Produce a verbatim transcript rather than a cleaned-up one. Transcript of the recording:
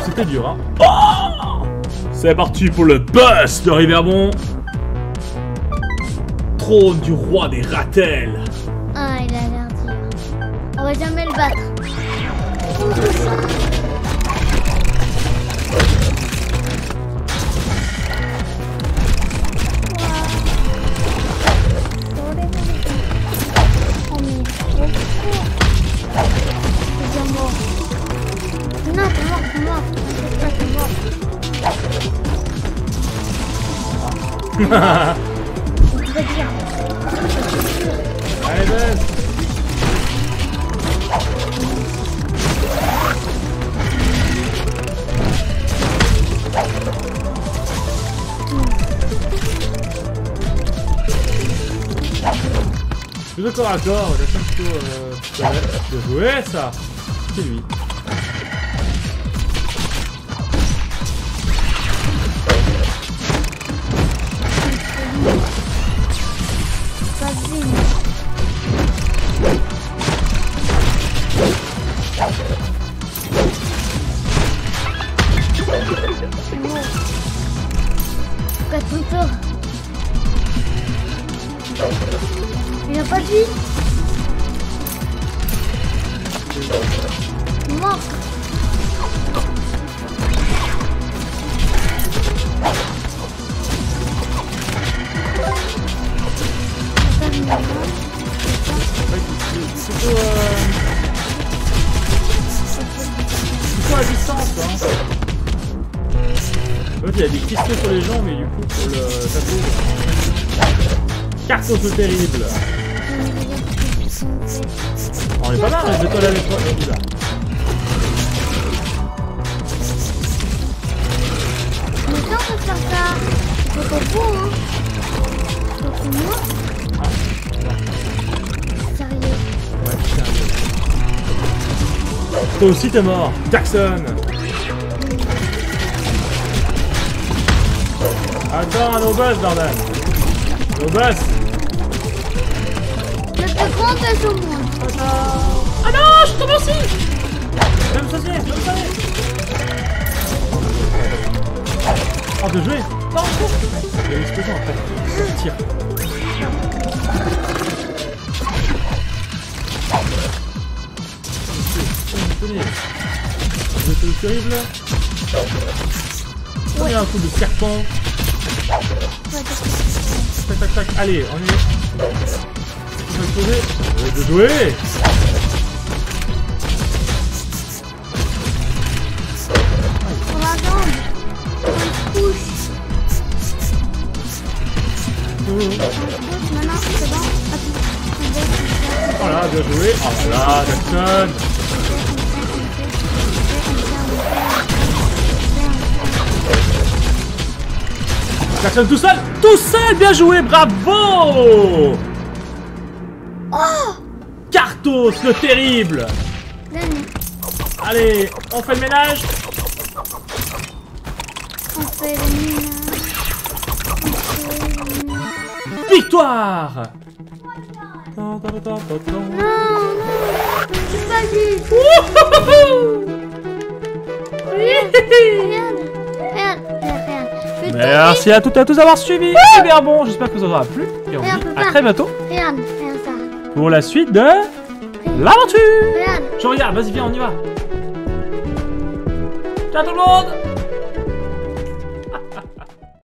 c'était dur, hein. Oh, c'est parti pour le boss de Riverbond. Trône du roi des Ratels. Ah, il a l'air dur. On va jamais le battre. Non, t'es mort, t'es mort. T'es mort. Allez, baisse. Plus de corps à corps, j'ai plutôt euh, tout à l'heure. Bien joué ça. C'est lui. Il a pas de vie. Mort. C'est plutôt, euh... plutôt à distance, hein. L'autre il a des cristaux sur les jambes, mais du coup pour le tableau. Cartos le terrible. Oh, on est pas mal, je vais te laver toi. Là. Mais ça on peut faire ça. C'est pas beau, hein. C'est moi. Ah, sérieux. Ouais, sérieux. Toi aussi t'es mort. Jackson. Attends, nos boss, bordel. Nos boss. Le plus grand pèse au monde. Ah non, je suis tombé aussi. Même saucier, même saucier. Oh, de jouer. Non, il y a l'explosion après. Tire. C'est terrible. On est un coup de serpent. Tac tac tac, allez, on y est. Tu vas sauver. De jouer. On la jambe. On le pousse. On le pousse, maintenant c'est bon. Voilà, bien joué. Oh là là, Jackson. Jackson tout seul, tout seul, bien joué, bravo. Oh, Cartos le terrible. Gagné. Allez, on fait le ménage. On fait le ménage. On fait le ménage. Victoire. Non, non, c'est pas juste. Regarde, regarde, regarde. Merci à toutes et à tous d'avoir suivi. Super bon, j'espère que vous aura plu. Et on vous dit à très bientôt Regarde, regarde ça. pour la suite de l'aventure. Regarde. Je regarde, vas-y viens, on y va. Ciao tout le monde.